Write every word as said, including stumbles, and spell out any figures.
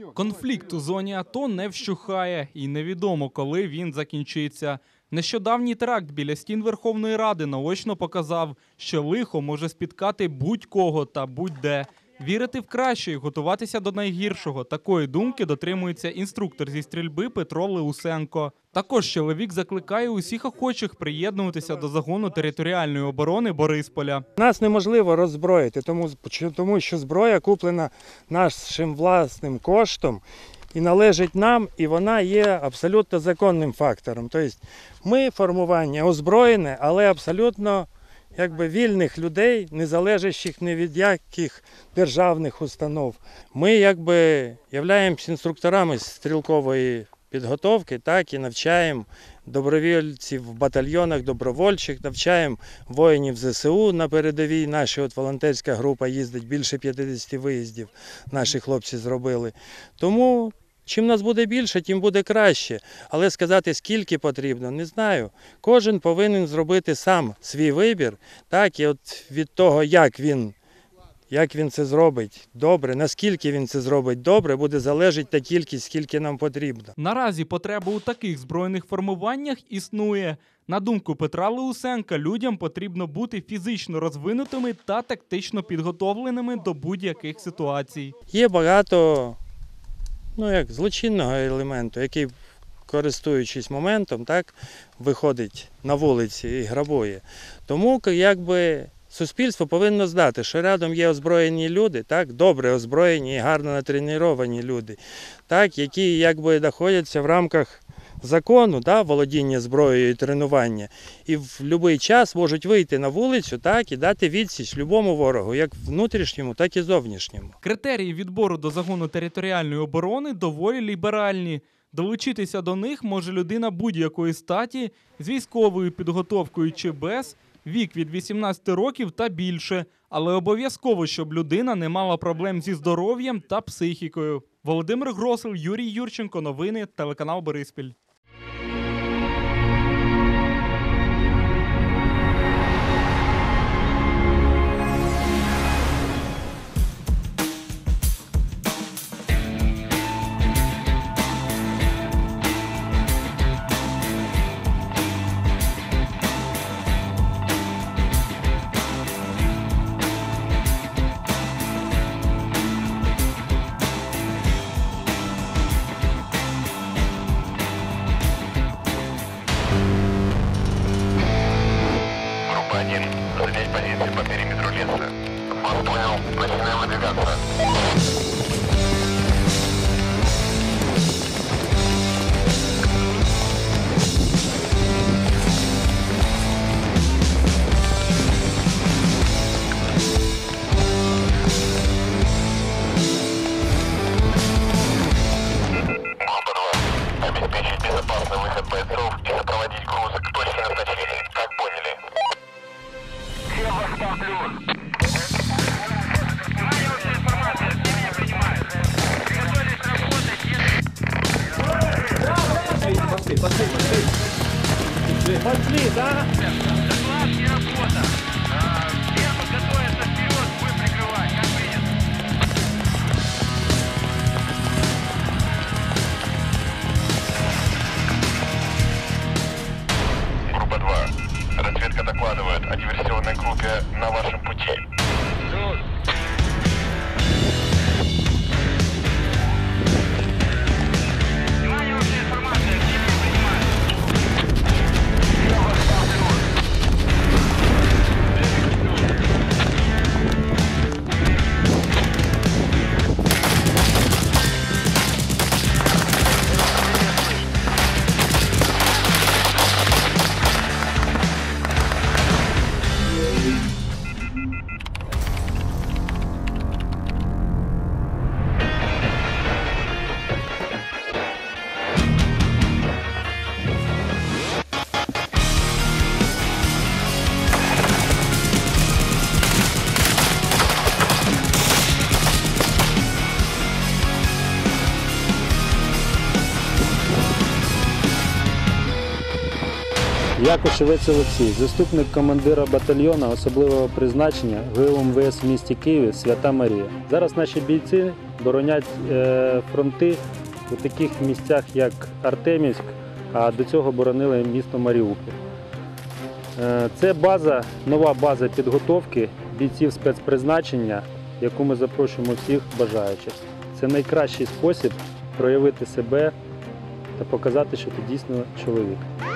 Конфлікт у зоні АТО не вщухає і невідомо, коли він закінчиться. Нещодавній теракт біля стін Верховної Ради наочно показав, що лихо може спіткати будь-кого та будь-де. Вірити в краще і готуватися до найгіршого – такої думки дотримується інструктор зі стрільби Петро Леусенко. Також чоловік закликає усіх охочих приєднуватися до загону територіальної оборони Борисполя. Нас неможливо роззброїти, тому, тому що зброя куплена нашим власним коштом і належить нам, і вона є абсолютно законним фактором. Тобто ми формування озброєне, але абсолютно якби вільних людей, не залежащих ні від яких державних установ. Ми якби являємося інструкторами стрілкової підготовки, так і навчаємо добровольців в батальйонах добровольчих, навчаємо воїнів ЗСУ на передовій. Наша от волонтерська група їздить, більше п'ятдесят виїздів наші хлопці зробили. Тому чим нас буде більше, тим буде краще. Але сказати, скільки потрібно, не знаю. Кожен повинен зробити сам свій вибір, так, і от від того, як він, як він це зробить добре, наскільки він це зробить добре, буде залежати та кількість, скільки нам потрібно. Наразі потреба у таких збройних формуваннях існує. На думку Петра Леусенка, людям потрібно бути фізично розвинутими та тактично підготовленими до будь-яких ситуацій. Є багато ну, як, злочинного елементу, який, користуючись моментом, так, виходить на вулиці і грабує. Тому якби суспільство повинно знати, що рядом є озброєні люди, так, добре озброєні і гарно натреновані люди, так, які якби знаходяться в рамках закону, да, володіння зброєю і тренування, і в будь-який час можуть вийти на вулицю, так, і дати відсіч любому ворогу, як внутрішньому, так і зовнішньому. Критерії відбору до загону територіальної оборони доволі ліберальні. Долучитися до них може людина будь-якої статі, з військовою підготовкою чи без, вік від вісімнадцяти років та більше, але обов'язково, щоб людина не мала проблем зі здоров'ям та психікою. Володимир Гросел, Юрій Юрченко, новини, телеканал Бориспіль. один. Занять позиции по периметру леса. Вас понял. Начинаем выдвигаться. Обеспечить безопасный выход бойцов и сопроводить грузы к точке назначения. Как поняли? Всем восемь плюс. Внимание, общая информация. Все меня принимают. Приготовились работать. Пошли, пошли, пошли. Пошли, да? Доклад и работа. Все подготовиться вперед, будем прикрывать. Как принято? Группа два. Разведка докладывает о диверсионной группе на вашем пути. Внимание, общая информация. Все меня принимают. Всем восемь плюс. Якушевець Олексій, заступник командира батальйону особливого призначення ГУ МВС в місті Києві «Свята Марія». Зараз наші бійці боронять е, фронти у таких місцях, як Артемівськ, а до цього боронили місто Маріуполь. Е, Це база, нова база підготовки бійців спецпризначення, яку ми запрошуємо всіх бажаючих. Це найкращий спосіб проявити себе та показати, що ти дійсно чоловік.